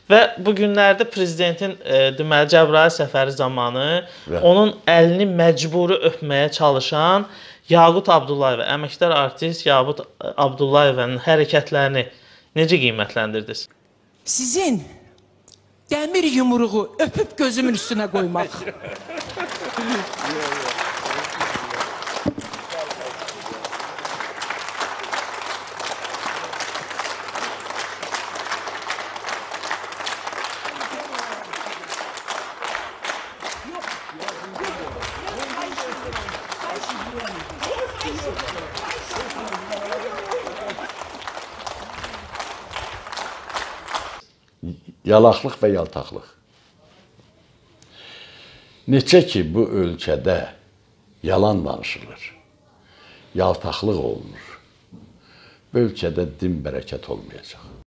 Və bu günlərdə prezidentin deməli Cəbrayıl səfəri zamanı Və onun əlini məcburi öpməyə çalışan Yaqut Abdullayeva, əməkdar artist Yaqut Abdullayevin hərəkətlərini necə qiymətləndirdiniz? Sizin dəmir yumruğu öpüb gözümün üstünə qoymaq. Yalaqlıq və yaltaqlıq. Neçə ki, bu ölkədə yalan danışılır, yaltaqlıq olunur, bu ölkədə din bərəkət olmayacaq.